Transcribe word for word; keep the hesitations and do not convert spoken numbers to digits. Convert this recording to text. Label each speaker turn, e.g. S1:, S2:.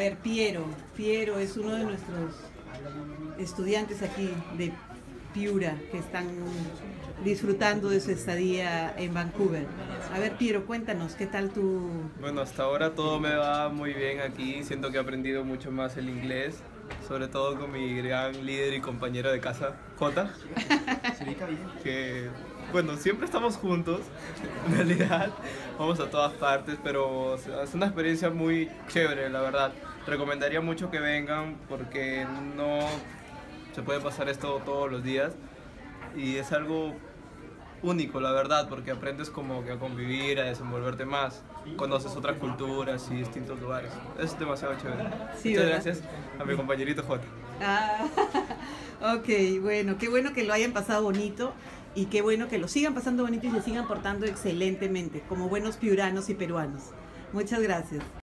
S1: ver, Piero. Piero es uno de nuestros estudiantes aquí de Piura que están disfrutando de su estadía en Vancouver. A ver, Piero, cuéntanos, ¿qué tal tu...?
S2: Bueno, hasta ahora todo me va muy bien aquí. Siento que he aprendido mucho más el inglés, sobre todo con mi gran líder y compañero de casa, Jota. Que, bueno, siempre estamos juntos, en realidad. Vamos a todas partes, pero o sea, es una experiencia muy chévere, la verdad. Recomendaría mucho que vengan porque no se puede pasar esto todos los días y es algo único, la verdad, porque aprendes como que a convivir, a desenvolverte más, conoces otras culturas y distintos lugares. Es demasiado chévere.
S1: Sí,
S2: Muchas
S1: ¿verdad?
S2: gracias a mi compañerito Jota.
S1: Ah, ok, bueno, qué bueno que lo hayan pasado bonito y qué bueno que lo sigan pasando bonito y se sigan portando excelentemente, como buenos piuranos y peruanos. Muchas gracias.